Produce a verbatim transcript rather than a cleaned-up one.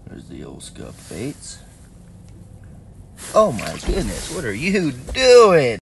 There's the old scuffed baits. Oh my goodness, what are you doing?